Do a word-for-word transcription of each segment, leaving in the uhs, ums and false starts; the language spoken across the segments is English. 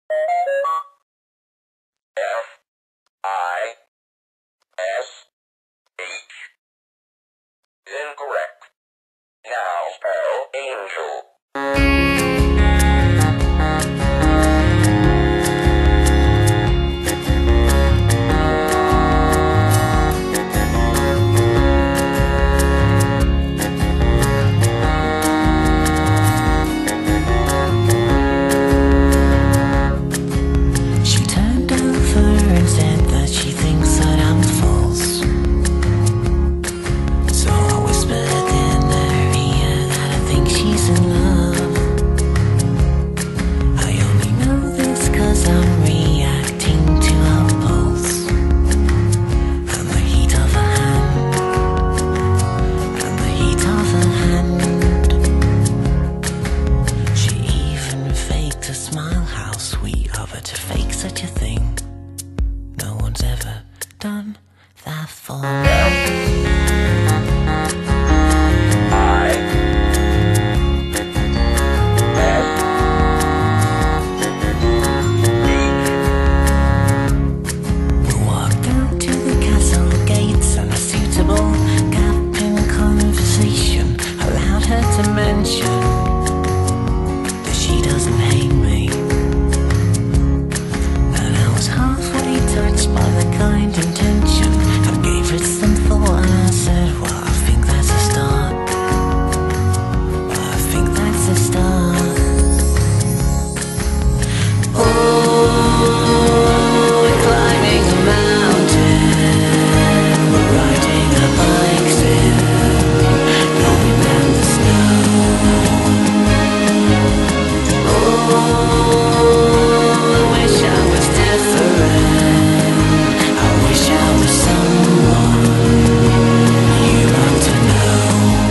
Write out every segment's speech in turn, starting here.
F I S H. Incorrect. Now spell angel. She turned over and said that she thinks that I'm false. So I whispered in her ear that I think she's in love. I only know this cause I'm reacting to her pulse and the heat of her hand, and the heat of her hand. She even faked a smile, how sweet of her to fake such a thing. No one's ever done that for me. I S We walked out to the castle gates, and a suitable gap in conversation allowed her to mention that she doesn't hate me. And I was halfway touched by the kind intention. I gave it some thought and I said, well, I think that's a start. Well, I think that's a start. Oh, we're climbing a mountain, we're riding our bikes in, going down the snow. Oh, I wish I was different. I wish I was someone you want to know.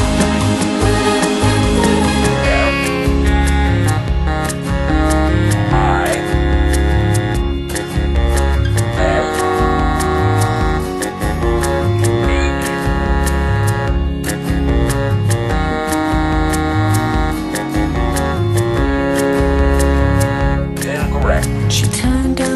I S H. Incorrect. She turned